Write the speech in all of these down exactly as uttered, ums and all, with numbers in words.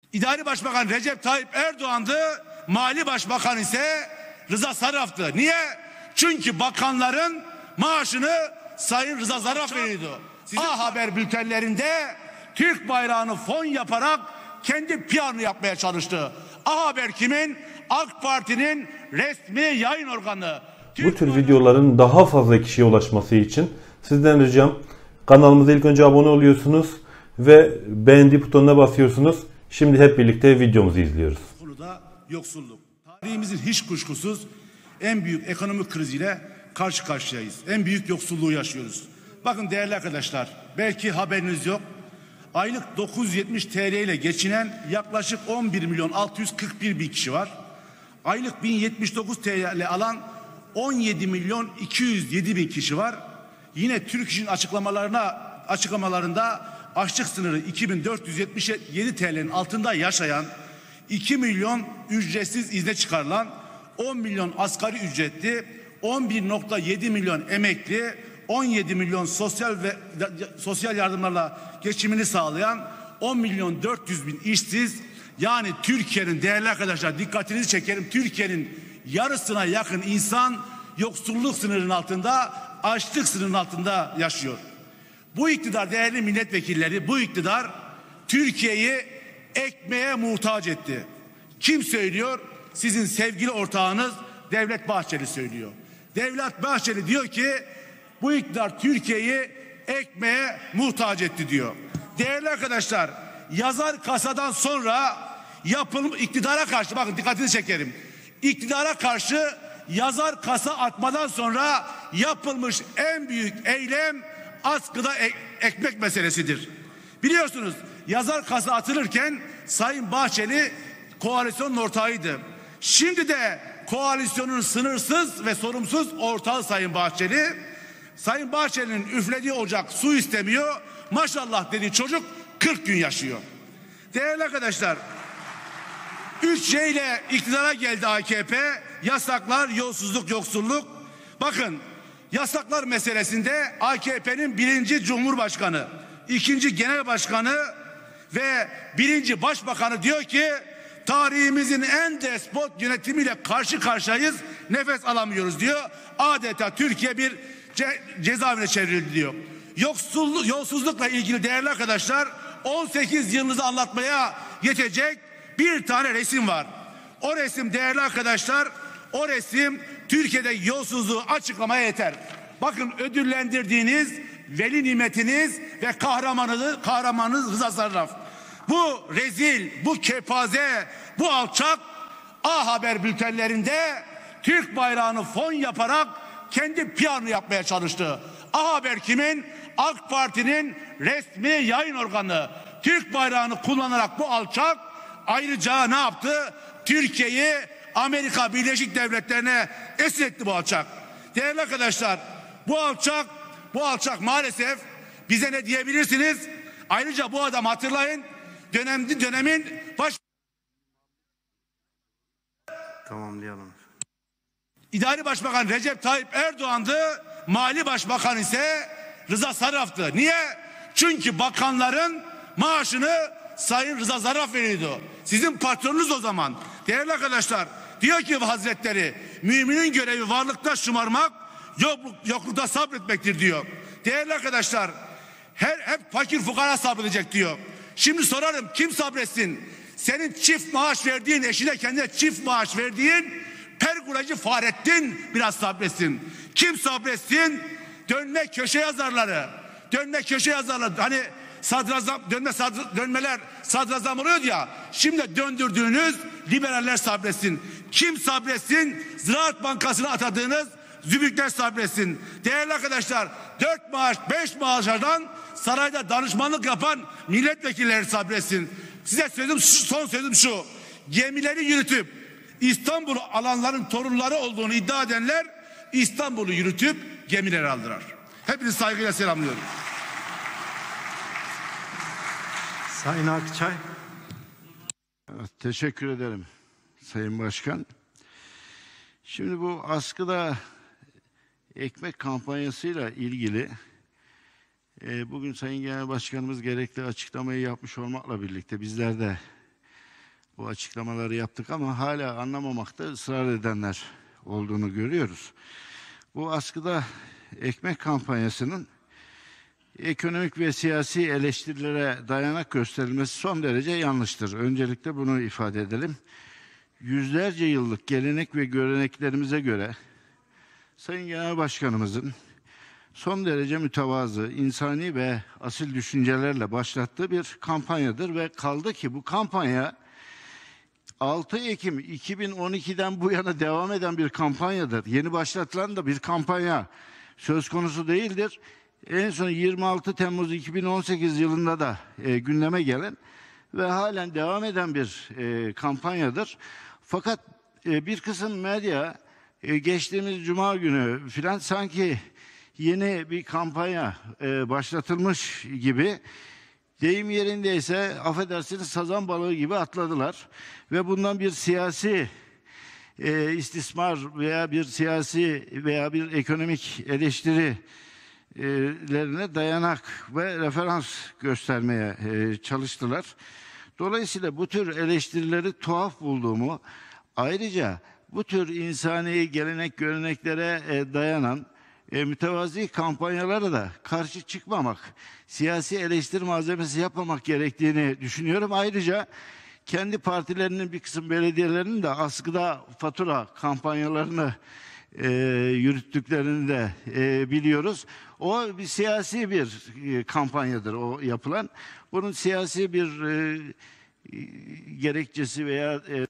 İdari Başbakan Recep Tayyip Erdoğan'dı, Mali Başbakan ise Rıza Zarrab'tı. Niye? Çünkü bakanların maaşını Sayın Rıza Zarrab veriyordu. Sizin A Haber bültenlerinde Türk bayrağını fon yaparak kendi P R'ını yapmaya çalıştı. A Haber kimin? AK Parti'nin resmi yayın organı. Bu tür videoların daha fazla kişiye ulaşması için sizden ricam kanalımıza ilk önce abone oluyorsunuz ve beğendi butonuna basıyorsunuz. Şimdi hep birlikte videomuzu izliyoruz. Konuda yoksulluk. Tarihimizin hiç kuşkusuz en büyük ekonomik kriziyle karşı karşıyayız. En büyük yoksulluğu yaşıyoruz. Bakın değerli arkadaşlar, belki haberiniz yok. Aylık dokuz yüz yetmiş T L ile geçinen yaklaşık on bir milyon altı yüz kırk bir bin kişi var. Aylık bin yetmiş dokuz T L alan on yedi milyon iki yüz yedi bin kişi var. Yine Türk İş'in açıklamalarına açıklamalarında açlık sınırı iki bin dört yüz yetmiş yedi T L'nin altında yaşayan, iki milyon ücretsiz izne çıkarılan, on milyon asgari ücretli, on bir nokta yedi milyon emekli, on yedi milyon sosyal ve sosyal yardımlarla geçimini sağlayan on milyon dört yüz bin işsiz, yani Türkiye'nin, değerli arkadaşlar dikkatinizi çekerim, Türkiye'nin yarısına yakın insan yoksulluk sınırının altında, açlık sınırının altında yaşıyor. Bu iktidar, değerli milletvekilleri, bu iktidar Türkiye'yi ekmeğe muhtaç etti. Kim söylüyor? Sizin sevgili ortağınız Devlet Bahçeli söylüyor. Devlet Bahçeli diyor ki bu iktidar Türkiye'yi ekmeğe muhtaç etti diyor. Değerli arkadaşlar, yazar kasadan sonra yapılmış iktidara karşı, bakın dikkatinizi çekerim. İktidara karşı yazar kasa atmadan sonra yapılmış en büyük eylem askıda ek, ekmek meselesidir. Biliyorsunuz yazar kasa atılırken Sayın Bahçeli koalisyonun ortağıydı. Şimdi de koalisyonun sınırsız ve sorumsuz ortağı Sayın Bahçeli. Sayın Bahçeli'nin üflediği ocak su istemiyor. Maşallah dediği çocuk kırk gün yaşıyor. Değerli arkadaşlar, üç C ile iktidara geldi A K P. Yasaklar, yolsuzluk, yoksulluk. Bakın, yasaklar meselesinde A K P'nin birinci Cumhurbaşkanı, ikinci Genel Başkanı ve birinci Başbakanı diyor ki tarihimizin en despot yönetimiyle karşı karşıyayız, nefes alamıyoruz diyor. Adeta Türkiye bir ce cezaevine çevrildi diyor. Yoksulluk, yolsuzlukla ilgili değerli arkadaşlar on sekiz yılınızı anlatmaya yetecek bir tane resim var. O resim değerli arkadaşlar, o resim Türkiye'de yolsuzluğu açıklamaya yeter. Bakın ödüllendirdiğiniz veli nimetiniz ve kahramanınız, kahramanınız Rıza Zarrab. Bu rezil, bu kepaze, bu alçak A Haber bültenlerinde Türk bayrağını fon yaparak kendi P R'ını yapmaya çalıştı. A Haber kimin? AK Parti'nin resmi yayın organı. Türk bayrağını kullanarak bu alçak ayrıca ne yaptı? Türkiye'yi Amerika Birleşik Devletleri'ne esir etti bu alçak. Değerli arkadaşlar, bu alçak, bu alçak maalesef bize ne diyebilirsiniz? Ayrıca bu adam, hatırlayın, dönemdi dönemin baş Tamamlayalım. İdari Başbakan Recep Tayyip Erdoğan'dı, Mali Başbakan ise Rıza Zarrab'tı. Niye? Çünkü bakanların maaşını Sayın Rıza Zarrab veriyordu. Sizin patronunuz o zaman. Değerli arkadaşlar, diyor ki Hazretleri, müminin görevi varlıkta şımarmak, yokluk, yoklukta sabretmektir diyor. Değerli arkadaşlar, her hep fakir fukara sabredecek diyor. Şimdi sorarım, kim sabretsin? Senin çift maaş verdiğin, eşine kendine çift maaş verdiğin pergulacı Fahrettin biraz sabretsin. Kim sabretsin? Dönme köşe yazarları. Dönme köşe yazarları. Hani sadrazam, dönme sadr, dönmeler sadrazam oluyordu ya. Şimdi döndürdüğünüz liberaller sabretsin. Kim sabretsin? Ziraat Bankası'na atadığınız zübükler sabretsin. Değerli arkadaşlar, dört maaş, beş maaşlardan sarayda danışmanlık yapan milletvekilleri sabretsin. Size sözüm, son sözüm şu. Gemileri yürütüp İstanbul'u alanların torunları olduğunu iddia edenler İstanbul'u yürütüp gemileri aldılar. Hepinizi saygıyla selamlıyorum. Sayın Akçay. Evet, teşekkür ederim Sayın Başkan. Şimdi bu askıda ekmek kampanyasıyla ilgili e, bugün Sayın Genel Başkanımız gerekli açıklamayı yapmış olmakla birlikte bizler de bu açıklamaları yaptık ama hala anlamamakta ısrar edenler olduğunu görüyoruz. Bu askıda ekmek kampanyasının ekonomik ve siyasi eleştirilere dayanak gösterilmesi son derece yanlıştır. Öncelikle bunu ifade edelim. Yüzlerce yıllık gelenek ve göreneklerimize göre Sayın Genel Başkanımızın son derece mütevazı, insani ve asil düşüncelerle başlattığı bir kampanyadır ve kaldı ki bu kampanya altı Ekim iki bin on iki'den bu yana devam eden bir kampanyadır. Yeni başlatılan da bir kampanya söz konusu değildir. En son yirmi altı Temmuz iki bin on sekiz yılında da e, gündeme gelen ve halen devam eden bir e, kampanyadır. Fakat e, bir kısım medya e, geçtiğimiz Cuma günü filan sanki yeni bir kampanya e, başlatılmış gibi, deyim yerindeyse affedersiniz sazan balığı gibi atladılar. Ve bundan bir siyasi e, istismar veya bir siyasi veya bir ekonomik eleştiri lerine dayanak ve referans göstermeye e, çalıştılar. Dolayısıyla bu tür eleştirileri tuhaf bulduğumu, ayrıca bu tür insani gelenek göreneklere e, dayanan e, mütevazi kampanyalara da karşı çıkmamak, siyasi eleştiri malzemesi yapmamak gerektiğini düşünüyorum. Ayrıca kendi partilerinin bir kısım belediyelerinin de askıda fatura kampanyalarını E, yürüttüklerini de e, biliyoruz. O bir siyasi bir e, kampanyadır o yapılan. Bunun siyasi bir e, e, gerekçesi veya e,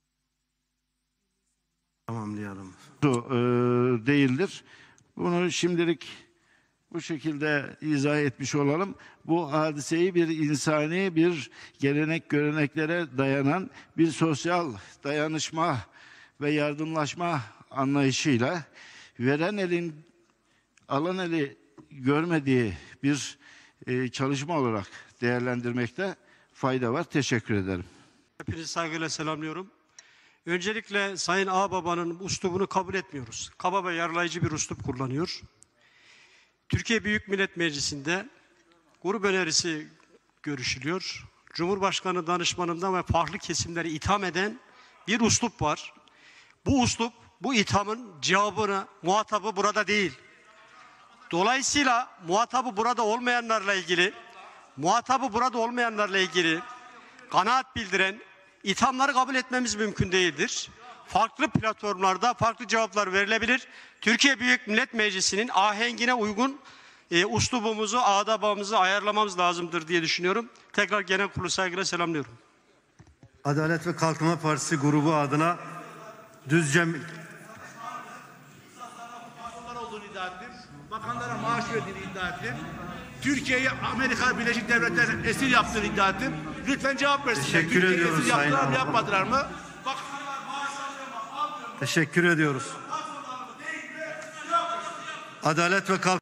tamamlayalım. E, değildir. Bunu şimdilik bu şekilde izah etmiş olalım. Bu hadiseyi bir insani, bir gelenek göreneklere dayanan bir sosyal dayanışma ve yardımlaşma anlayışıyla veren elin alan eli görmediği bir e, çalışma olarak değerlendirmekte fayda var. Teşekkür ederim. Hepinizi saygıyla selamlıyorum. Öncelikle Sayın Ağbaba'nın üslubunu kabul etmiyoruz. Kaba ve yarlayıcı bir üslup kullanıyor. Türkiye Büyük Millet Meclisi'nde grup önerisi görüşülüyor. Cumhurbaşkanı danışmanından ve farklı kesimleri itham eden bir üslup var. Bu üslup, bu ithamın cevabını, muhatabı burada değil. Dolayısıyla muhatabı burada olmayanlarla ilgili, muhatabı burada olmayanlarla ilgili kanaat bildiren ithamları kabul etmemiz mümkün değildir. Farklı platformlarda farklı cevaplar verilebilir. Türkiye Büyük Millet Meclisi'nin ahengine uygun e, üslubumuzu, adabımızı ayarlamamız lazımdır diye düşünüyorum. Tekrar genel kurulu saygıyla selamlıyorum. Adalet ve Kalkınma Partisi grubu adına Düzce olduğunu iddia ettim. Bakanlara maaş verdiğini iddia ettim. Türkiye'yi Amerika Birleşik Devletleri'nin esir yaptığını iddia ettim. Lütfen cevap versinler. Teşekkür Türkiye'yi ediyoruz esir Sayın yaptılar mı, Ağabey. yapmadılar mı? Bak. teşekkür ediyoruz. Adalet ve Kalkınma